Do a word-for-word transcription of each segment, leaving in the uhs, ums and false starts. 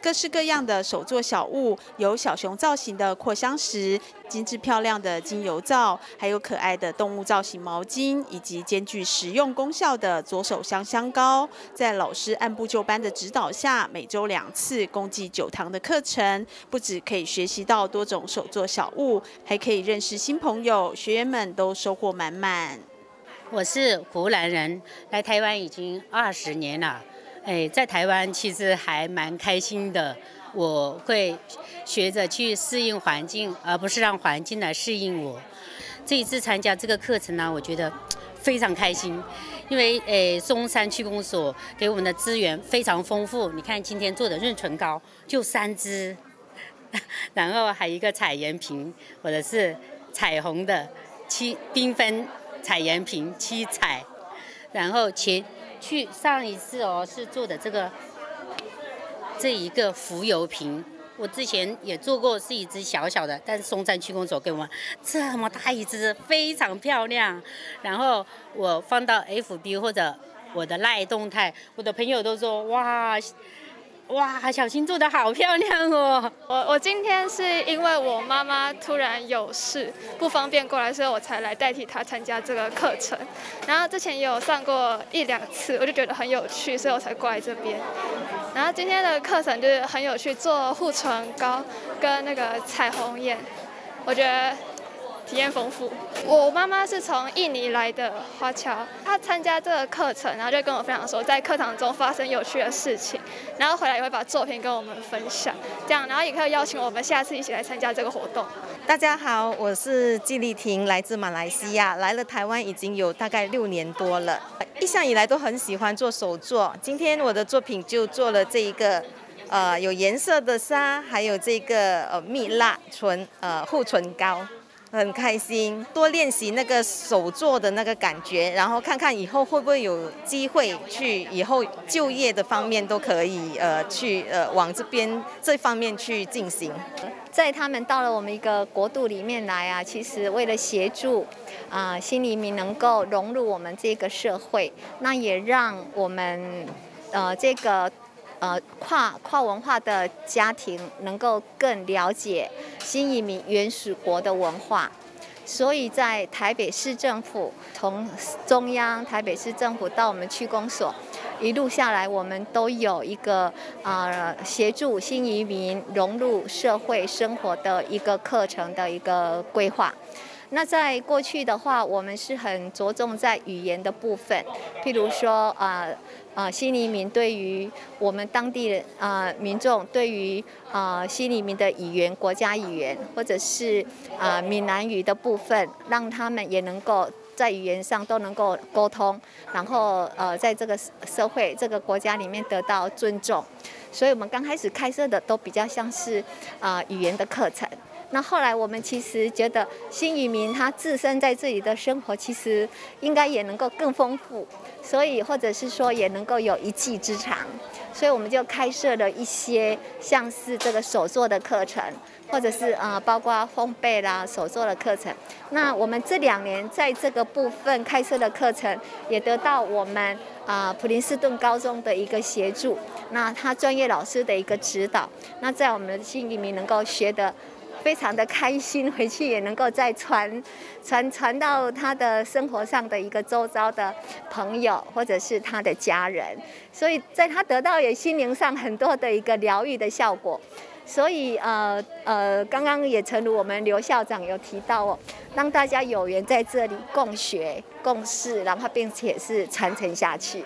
各式各样的手作小物，有小熊造型的扩香石、精致漂亮的精油皂，还有可爱的动物造型毛巾，以及兼具实用功效的左手香香膏。在老师按部就班的指导下，每周两次，共计九堂的课程，不只可以学习到多种手作小物，还可以认识新朋友，学员们都收获满满。 我是湖南人，来台湾已经二十年了。哎，在台湾其实还蛮开心的。我会学着去适应环境，而不是让环境来适应我。这一次参加这个课程呢，我觉得非常开心，因为诶，松山区公所给我们的资源非常丰富。你看今天做的润唇膏就三支，然后还有一个彩颜瓶，或者是彩虹的七缤纷彩颜瓶七彩，然后前去上一次哦是做的这个这一个浮油瓶，我之前也做过，是一只小小的，但是松山区公所给我们这么大一只，非常漂亮。然后我放到 F B 或者我的赖动态，我的朋友都说哇。哇，小新做的好漂亮哦！ 我我今天是因为我妈妈突然有事不方便过来，所以我才来代替她参加这个课程。然后之前也有上过一两次，我就觉得很有趣，所以我才过来这边。然后今天的课程就是很有趣，做护唇膏跟那个彩虹眼，我觉得体验丰富。我妈妈是从印尼来的华侨，她参加这个课程，然后就跟我分享说，在课堂中发生有趣的事情，然后回来也会把作品跟我们分享，这样，然后也可以邀请我们下次一起来参加这个活动。 大家好，我是季丽婷，来自马来西亚，来了台湾已经有大概六年多了，一向以来都很喜欢做手作。今天我的作品就做了这一个。呃，有颜色的纱，还有这个呃蜜蜡唇呃护唇膏，很开心。多练习那个手做的那个感觉，然后看看以后会不会有机会去以后就业的方面都可以呃去呃往这边这方面去进行。 在他们到了我们一个国度里面来啊，其实为了协助啊、呃、新移民能够融入我们这个社会，那也让我们呃这个。呃，跨跨文化的家庭能够更了解新移民原属国的文化，所以在台北市政府，从中央台北市政府到我们区公所，一路下来，我们都有一个呃协助新移民融入社会生活的一个课程的一个规划。那在过去的话，我们是很着重在语言的部分，譬如说呃。呃，新移民对于我们当地的呃民众，对于呃新移民的语言、国家语言，或者是呃闽南语的部分，让他们也能够在语言上都能够沟通，然后呃在这个社会、这个国家里面得到尊重。所以我们刚开始开设的都比较像是呃语言的课程。那后来我们其实觉得新移民他自身在这里的生活其实应该也能够更丰富，所以或者是说也能够有一技之长，所以我们就开设了一些像是这个手作的课程，或者是呃包括烘焙啦手作的课程。那我们这两年在这个部分开设的课程也得到我们啊、呃、普林斯顿高中的一个协助，那他专业老师的一个指导，那在我们的新移民能够学的非常的开心，回去也能够再传传传到他的生活上的一个周遭的朋友或者是他的家人，所以在他得到也心灵上很多的一个疗愈的效果。所以呃呃，刚刚也诚如我们刘校长有提到哦，让大家有缘在这里共学共事，然后并且是传承下去。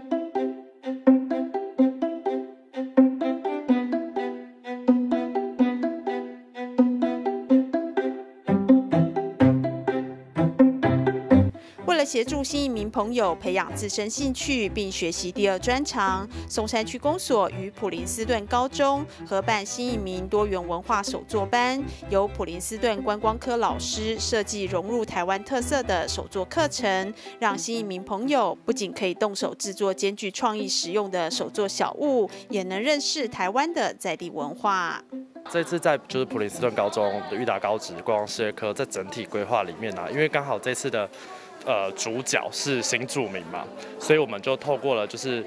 为了协助新移民朋友培养自身兴趣并学习第二专长，松山区公所与普林斯顿高中合办新移民多元文化手作班，由普林斯顿观光科老师设计融入台湾特色的手作课程，让新移民朋友不仅可以动手制作兼具创意实用的手作小物，也能认识台湾的在地文化。 这次在就是普林斯顿高中的裕达高职观光事业科，在整体规划里面呢、啊，因为刚好这次的呃主角是新住民嘛，所以我们就透过了就是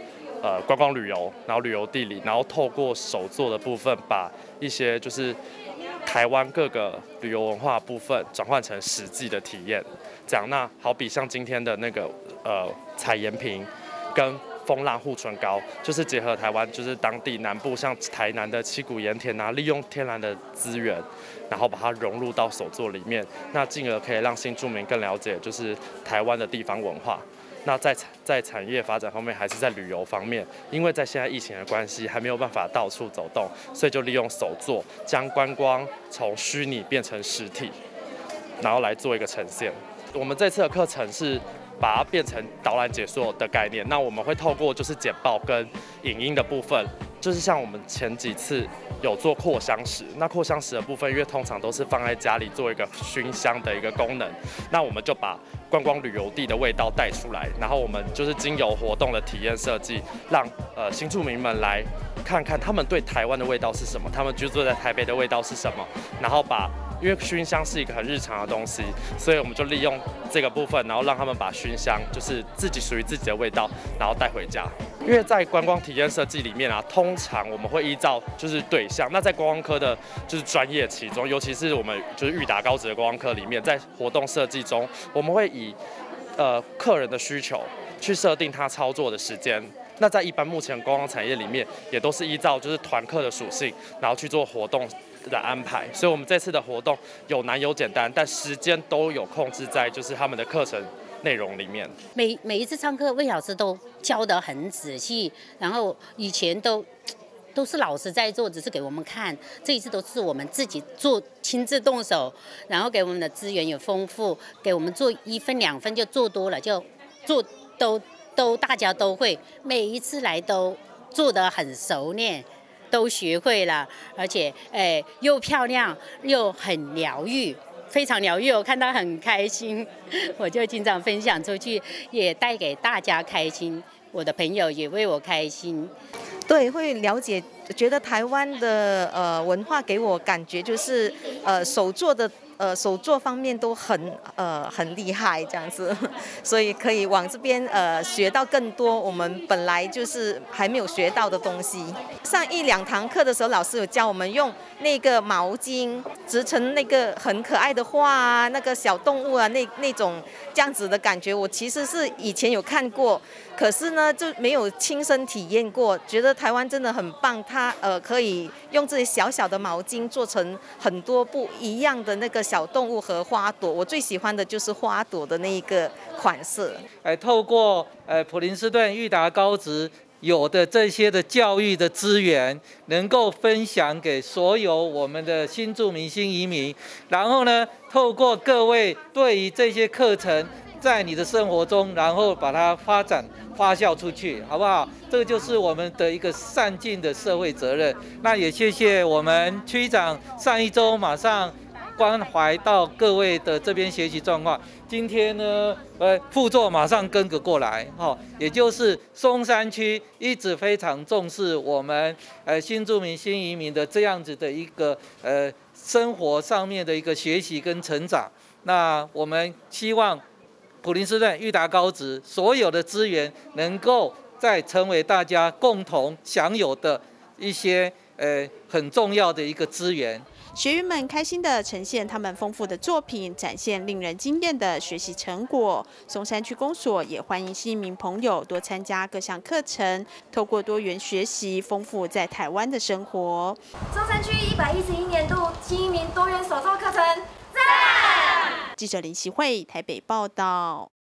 呃观光旅游，然后旅游地理，然后透过手作的部分，把一些就是台湾各个旅游文化部分转换成实际的体验。这样，那好比像今天的那个呃彩盐瓶跟风浪护唇膏，就是结合台湾就是当地南部像台南的七股盐田啊，利用天然的资源，然后把它融入到手作里面，那进而可以让新住民更了解就是台湾的地方文化。那在在产业发展方面，还是在旅游方面，因为在现在疫情的关系，还没有办法到处走动，所以就利用手作将观光从虚拟变成实体，然后来做一个呈现。我们这次的课程是把它变成导览解说的概念，那我们会透过就是简报跟影音的部分，就是像我们前几次有做扩香石，那扩香石的部分，因为通常都是放在家里做一个熏香的一个功能，那我们就把观光旅游地的味道带出来，然后我们就是经由活动的体验设计，让呃新住民们来看看他们对台湾的味道是什么，他们居住在台北的味道是什么，然后把。因为熏香是一个很日常的东西，所以我们就利用这个部分，然后让他们把熏香就是自己属于自己的味道，然后带回家。因为在观光体验设计里面啊，通常我们会依照就是对象，那在观光科的就是专业其中，尤其是我们就是裕达高职的观光科里面，在活动设计中，我们会以呃客人的需求去设定他操作的时间。那在一般目前观光产业里面，也都是依照就是团客的属性，然后去做活动的安排。所以我们这次的活动有难有简单，但时间都有控制在就是他们的课程内容里面。 每每一次上课，魏老师都教得很仔细，然后以前都都是老师在做，只是给我们看。这一次都是我们自己做，亲自动手，然后给我们的资源也丰富，给我们做一分两分就做多了，就做都。都大家都会，每一次来都做得很熟练，都学会了，而且诶又漂亮又很疗愈，非常疗愈，我看到很开心，我就经常分享出去，也带给大家开心，我的朋友也为我开心。 对，会了解，觉得台湾的呃文化给我感觉就是呃手做的。呃，手作方面都很呃很厉害这样子，所以可以往这边呃学到更多我们本来就是还没有学到的东西。上一两堂课的时候，老师有教我们用那个毛巾织成那个很可爱的画啊，那个小动物啊，那那种这样子的感觉，我其实是以前有看过，可是呢就没有亲身体验过，觉得台湾真的很棒，它呃可以用这些小小的毛巾做成很多不一样的那个小动物和花朵，我最喜欢的就是花朵的那一个款式。 哎，透过呃普林斯顿裕达高职有的这些的教育的资源，能够分享给所有我们的新住民、新移民，然后呢，透过各位对于这些课程，在你的生活中，然后把它发展发酵出去，好不好？这个就是我们的一个善尽的社会责任。那也谢谢我们区长上一周马上关怀到各位的这边学习状况。今天呢，呃，副座马上跟个过来，哈、哦，也就是松山区一直非常重视我们呃新住民、新移民的这样子的一个呃生活上面的一个学习跟成长。那我们希望普林斯顿裕达高职所有的资源能够再成为大家共同享有的一些呃很重要的一个资源。 学员们开心地呈现他们丰富的作品，展现令人惊艳的学习成果。松山区公所也欢迎新移民朋友多参加各项课程，透过多元学习，丰富在台湾的生活。 松山区一百一十一年度新移民多元手作课程，赞！ 记者林希慧台北报道。